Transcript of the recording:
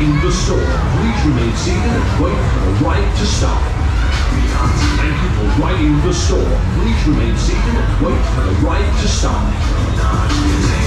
riding the storm. Please remain seated and wait for the ride to start. Thank you for riding the storm. Please remain seated and wait for the ride to start.